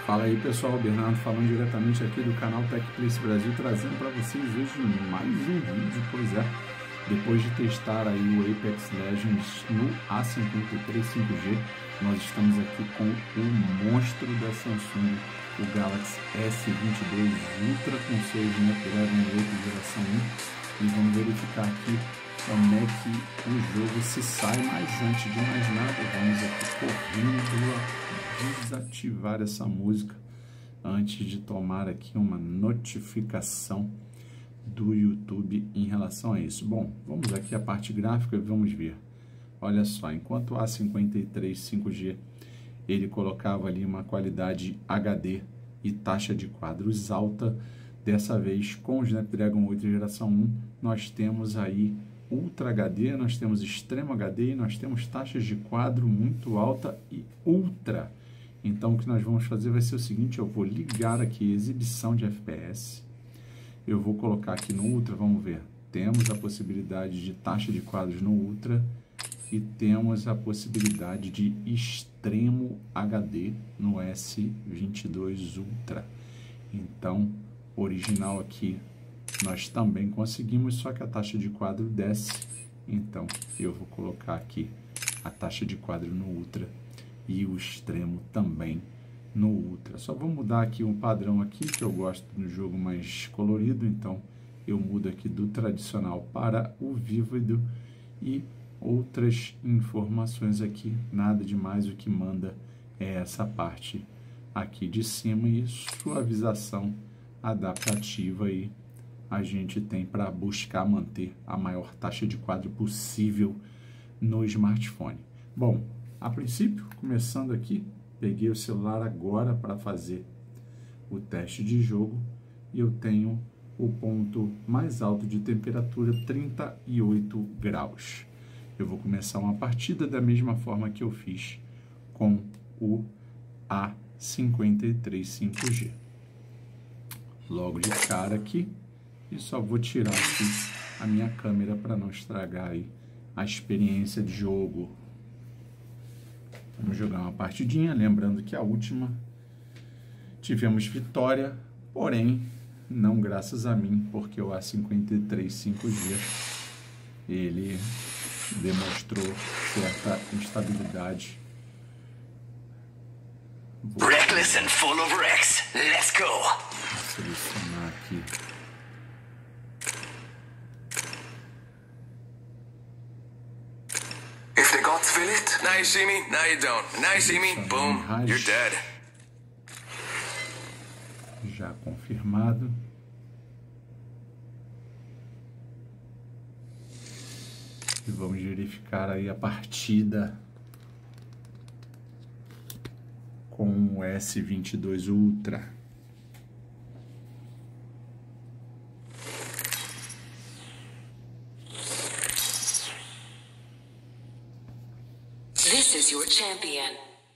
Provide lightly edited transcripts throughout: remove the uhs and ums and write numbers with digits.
Fala aí pessoal, Bernardo falando diretamente aqui do canal TechPlace Brasil, trazendo para vocês hoje mais um vídeo. Pois é, depois de testar aí o Apex Legends no A53 5G, nós estamos aqui com o monstro da Samsung, o Galaxy S22 Ultra com seu Snapdragon 8 geração 1, e vamos verificar aqui como é que o jogo se sai. Mas antes de mais nada, vamos aqui correndo a desativar essa música antes de tomar aqui uma notificação do YouTube em relação a isso. Bom, vamos aqui à parte gráfica e vamos ver. Olha só, enquanto o A53 5G ele colocava ali uma qualidade HD e taxa de quadros alta, dessa vez com o Snapdragon 8 geração 1 nós temos aí Ultra HD, nós temos Extremo HD e nós temos taxas de quadro muito alta e Ultra. Então o que nós vamos fazer vai ser o seguinte: eu vou ligar aqui exibição de FPS, eu vou colocar aqui no Ultra, vamos ver, temos a possibilidade de taxa de quadros no Ultra e temos a possibilidade de Extremo HD no S22 Ultra. Então, original aqui nós também conseguimos, só que a taxa de quadro desce. Então eu vou colocar aqui a taxa de quadro no Ultra e o Extremo também no Ultra. Só vou mudar aqui um padrão aqui, que eu gosto do jogo mais colorido, então eu mudo aqui do tradicional para o vívido e outras informações aqui, nada demais. O que manda é essa parte aqui de cima e suavização adaptativa aí a gente tem para buscar manter a maior taxa de quadro possível no smartphone. Bom, a princípio, começando aqui, peguei o celular agora para fazer o teste de jogo e eu tenho o ponto mais alto de temperatura, 38 graus. Eu vou começar uma partida da mesma forma que eu fiz com o A53 5G. Logo de cara aqui, e só vou tirar aqui a minha câmera para não estragar aí a experiência de jogo. Vamos jogar uma partidinha, lembrando que a última tivemos vitória, porém não graças a mim, porque o A53 5G ele demonstrou certa instabilidade. Reckless and full of wrecks. Let's go. Vou selecionar aqui. If the gods feel it, now you see me, now you don't. Now you see me, boom, you're dead. Já confirmado. E vamos verificar aí a partida com o S22 Ultra. This is your champion.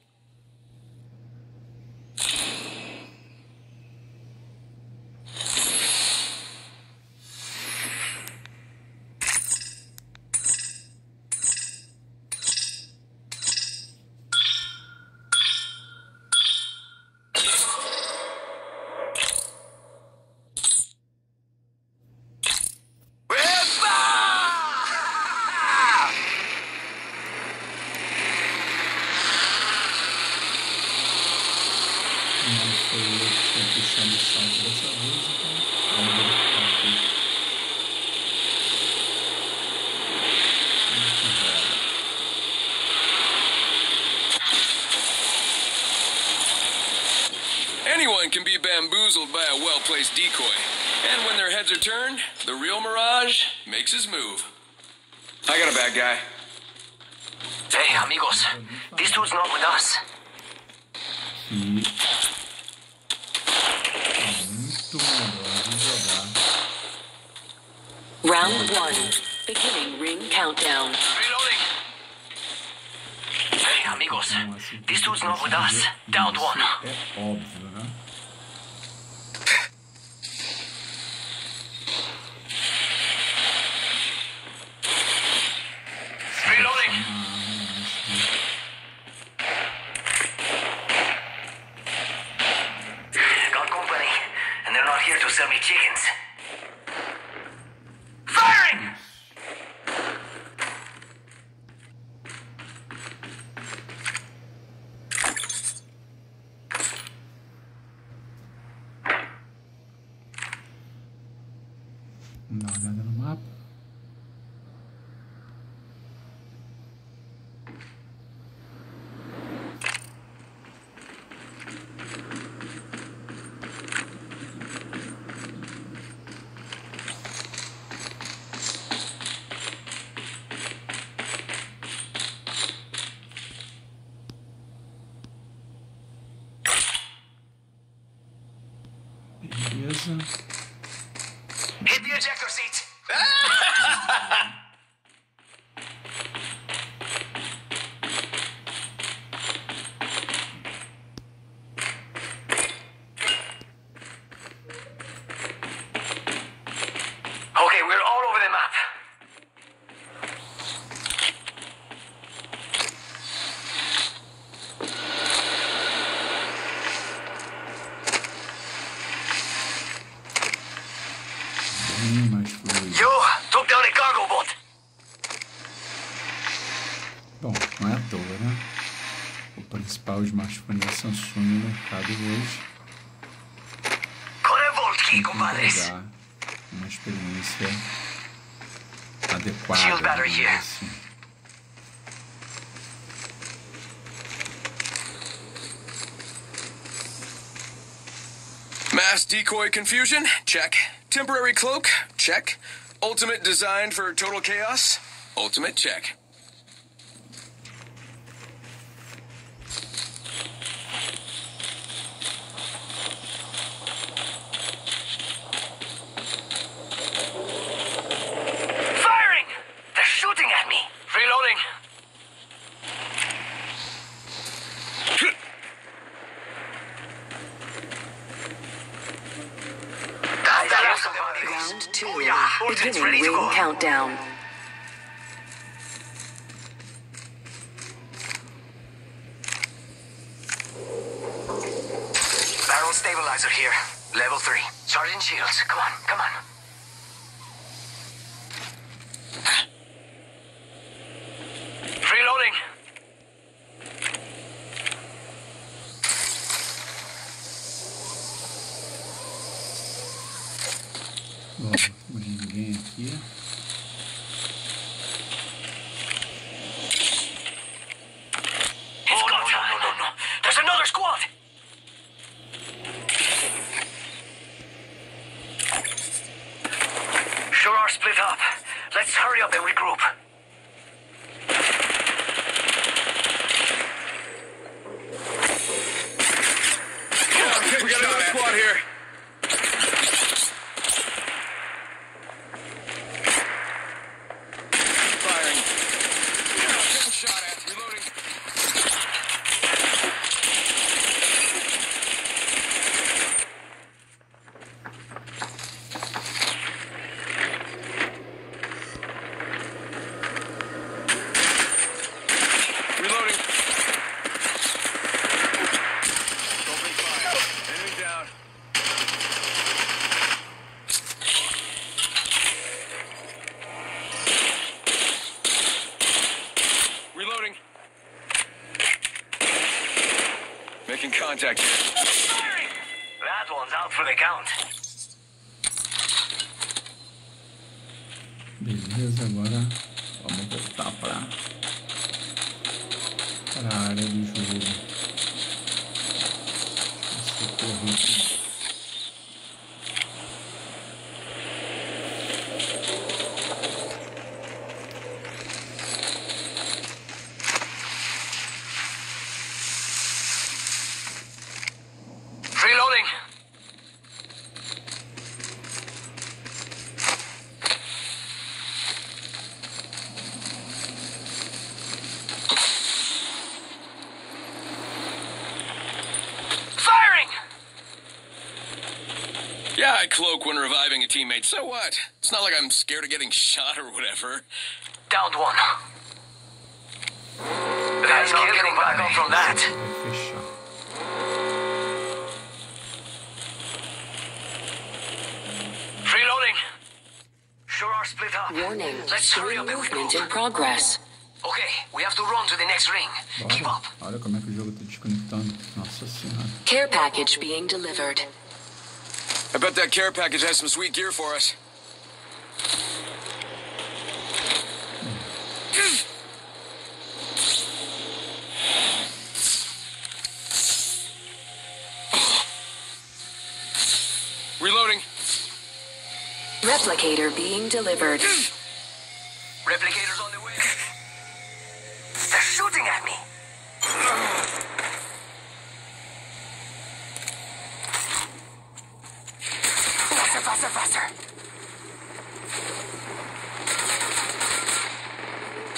Não foi eu que estou puxando o salto dessa vez, então vamos verificar aqui. Anyone can be bamboozled by a well-placed decoy. And when their heads are turned, the real Mirage makes his move. I got a bad guy. Hey, amigos, this dude's not with us. E muito melhor de jogar. Round 1. Beginning ring countdown. Reloading. Hey, amigos, this dude's not with us. Downed one. É óbvio, né? Reloading. Beleza. Hit the ejector seat. Okay, we're all over the map. Bem mais fluido. Yo, took down a cargo boat. Bom, não é à toa, né? O principal smartphone da Samsung no mercado hoje Con a Volt key, tem que compadres. entregar uma experiência adequada, Shield battery digamos here. assim. Mass decoy confusion? Check. Temporary cloak? Check. Ultimate designed for total chaos? Ultimate check. Firing! They're shooting at me. Reloading. Round 2. Booyah! Ultimate's Beginning ready to ring go. countdown. Barrel stabilizer here. Level 3. Sergeant Shields, come on, come on. Reloading. Bom, temos ninguém aqui. It's go time. No. There's another squad. Sure are split up. Let's hurry up and regroup. We got another squad here. Firing. Getting shot at. Reloading. Reloading. Open fire. Enemy down. Reloading. Making contact here. Firing! That one's out for the count. Beleza, agora vamos voltar para a área do jogo. Socorro aqui. Reloading. Firing! Yeah, I cloak when reviving a teammate. So what? It's not like I'm scared of getting shot or whatever. Downed one. That's not getting back up from that. Vai fechar. Reloading. Sure are split up. Warning. Let's hurry up and Movement in regroup. progress. Okay, we have to run to the next ring. Keep Bora. up. Olha como é que o jogo tá desconectando. Nossa senhora. Care package being delivered. I bet that care package has some sweet gear for us. Reloading. Replicator being delivered. Replicators on the way. They're shooting at me.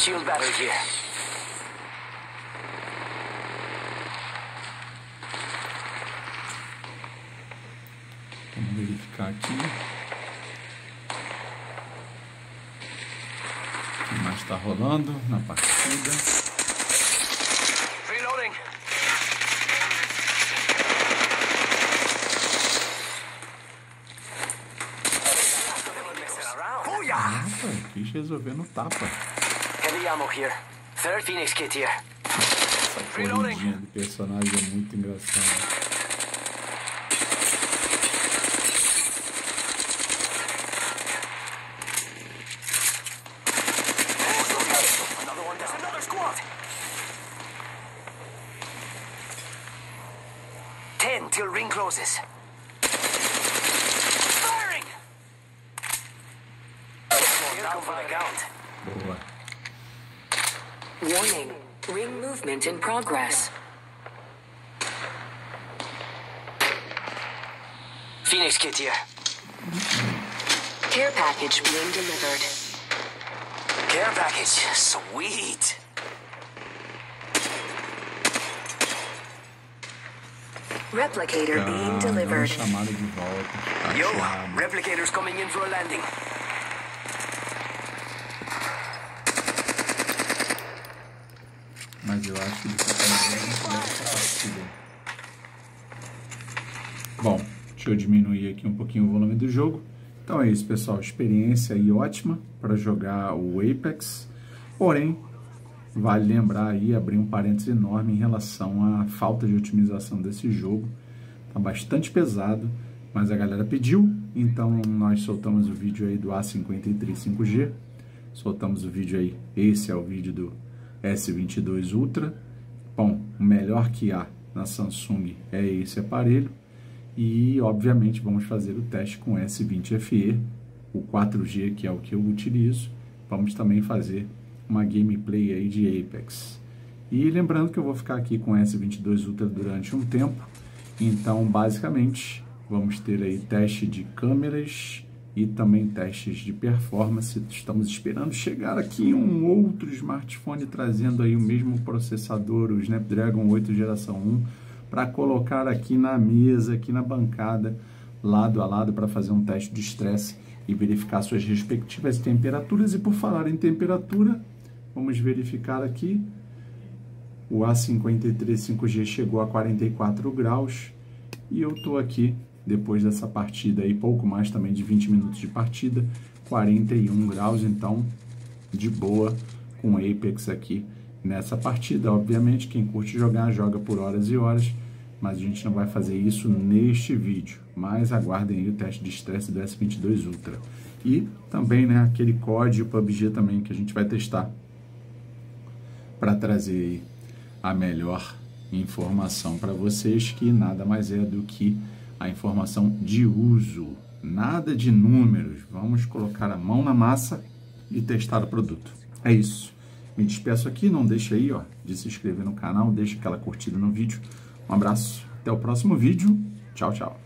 Shield battery here. Vamos verificar aqui. O que mais está rolando na partida? Reloading. Quis resolver no tapa. Heavy ammo here. Third Phoenix kit here. Essa corridinha do personagem é muito engraçada. Another one down. Another squad. 10 till ring closes. Firing. Down for the count. Boa. Warning. Ring movement in progress. Phoenix kit here. Care package being delivered. Care package. Sweet. Replicator being Deu uma delivered. chamada de volta. Yo, Achado. replicators coming in for a landing. Mas eu acho que ele fica essa partida. Bom, deixa eu diminuir aqui um pouquinho o volume do jogo. Então é isso, pessoal. Experiência aí ótima para jogar o Apex. Porém, vale lembrar aí, abrir um parênteses enorme em relação à falta de otimização desse jogo. Tá bastante pesado, mas a galera pediu. Então nós soltamos o vídeo aí do A53 5G. Soltamos o vídeo aí. Esse é o vídeo do S22 Ultra. Bom, o melhor que há na Samsung é esse aparelho. E, obviamente, vamos fazer o teste com o S20 FE, o 4G, que é o que eu utilizo. Vamos também fazer uma gameplay aí de Apex. E lembrando que eu vou ficar aqui com o S22 Ultra durante um tempo. Então, basicamente, vamos ter aí teste de câmeras e também testes de performance. Estamos esperando chegar aqui um outro smartphone trazendo aí o mesmo processador, o Snapdragon 8 geração 1, para colocar aqui na mesa, aqui na bancada, lado a lado, para fazer um teste de estresse e verificar suas respectivas temperaturas. E por falar em temperatura, vamos verificar aqui, o A53 5G chegou a 44 graus e eu estou aqui, depois dessa partida aí, pouco mais também de 20 minutos de partida, 41 graus, então de boa com Apex aqui nessa partida. Obviamente, quem curte jogar, joga por horas e horas, mas a gente não vai fazer isso neste vídeo. Mas aguardem aí o teste de estresse do S22 Ultra. E também, né, aquele COD e o PUBG também que a gente vai testar para trazer aí a melhor informação para vocês, que nada mais é do que a informação de uso. Nada de números. Vamos colocar a mão na massa e testar o produto. É isso. Me despeço aqui, não deixe aí, ó, de se inscrever no canal, deixa aquela curtida no vídeo. Um abraço, até o próximo vídeo. Tchau, tchau.